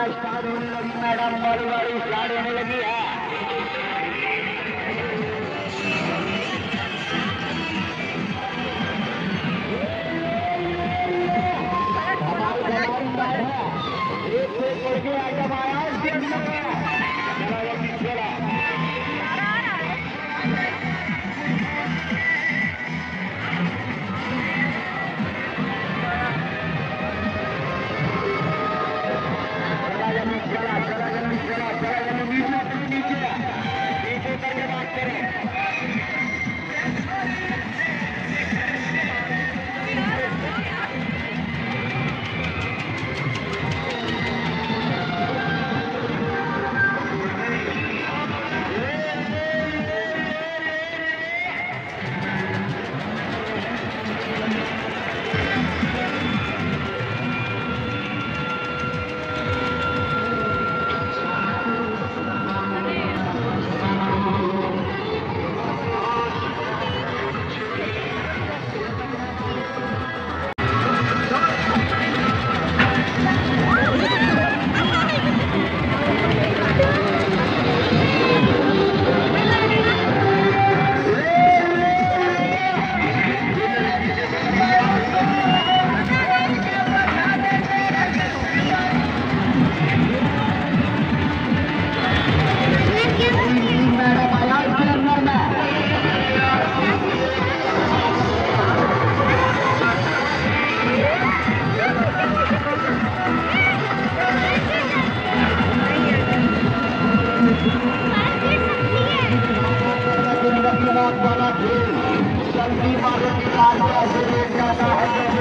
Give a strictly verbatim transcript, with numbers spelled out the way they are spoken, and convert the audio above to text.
Start होने लगी madam, बड़ी बड़ी स्टार्ट होने लगी है। एक से बढ़ के आइटम आया इसके अंदर में। चला जल्दी चला। चला जल्दी चला, चला जल्दी चला, चला जल्दी नीचे उतरो, नीचे नीचे उतर के बात करें। जल्दी मारो की बात कैसे जाता है।